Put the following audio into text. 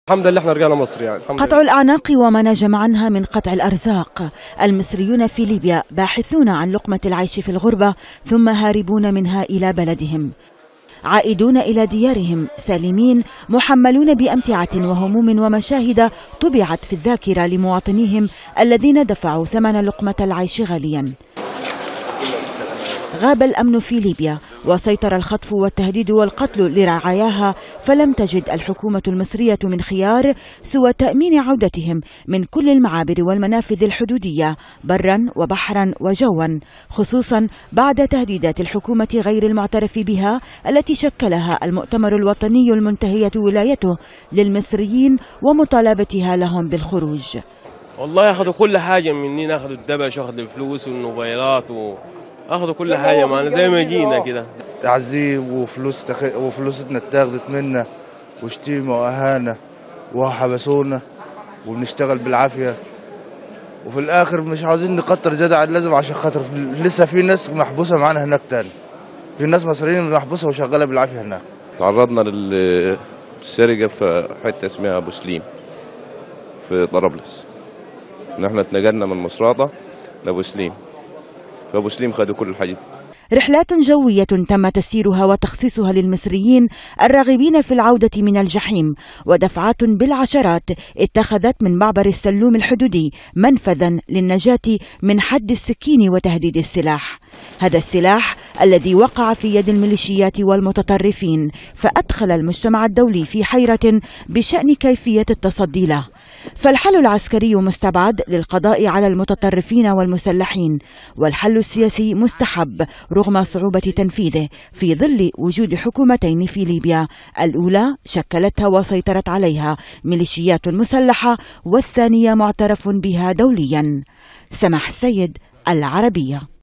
الحمد لله احنا رجعنا مصر يعني الحمد قطع لله. الأعناق وما نجم عنها من قطع الأرزاق. المصريون في ليبيا باحثون عن لقمة العيش في الغربة ثم هاربون منها إلى بلدهم، عائدون إلى ديارهم سالمين، محملون بأمتعة وهموم ومشاهد طبعت في الذاكرة لمواطنيهم الذين دفعوا ثمن لقمة العيش غاليا. غاب الأمن في ليبيا وسيطر الخطف والتهديد والقتل لرعاياها، فلم تجد الحكومة المصرية من خيار سوى تأمين عودتهم من كل المعابر والمنافذ الحدودية برا وبحرا وجوا، خصوصا بعد تهديدات الحكومة غير المعترف بها التي شكلها المؤتمر الوطني المنتهية ولايته للمصريين ومطالبتها لهم بالخروج. والله أخذوا كل حاجة مني، أخذوا الدبش وأخذوا الفلوس والموبايلات أخذوا كل حاجة معنا زي ما جينا كده. تعذيب وفلوسنا اتاخدت منا وشتيمة وأهانة وحبسونا وبنشتغل بالعافية، وفي الآخر مش عاوزين نكتر زيادة عن اللازم عشان خاطر لسه في ناس محبوسة معانا هناك تاني، في ناس مصريين محبوسة وشغالة بالعافية هناك. تعرضنا للسرقة في حتة اسمها أبو سليم في طرابلس، نحن اتنقلنا من مصراتة لأبو سليم، في أبو سليم خدوا كل الحاجات. رحلات جوية تم تسييرها وتخصيصها للمصريين الراغبين في العودة من الجحيم، ودفعات بالعشرات اتخذت من معبر السلوم الحدودي منفذا للنجاة من حد السكين وتهديد السلاح. هذا السلاح الذي وقع في يد الميليشيات والمتطرفين، فأدخل المجتمع الدولي في حيرة بشأن كيفية التصدي له. فالحل العسكري مستبعد للقضاء على المتطرفين والمسلحين، والحل السياسي مستحب رغم صعوبة تنفيذه في ظل وجود حكومتين في ليبيا، الأولى شكلتها وسيطرت عليها ميليشيات مسلحة، والثانية معترف بها دوليا. سماح السيد، العربية.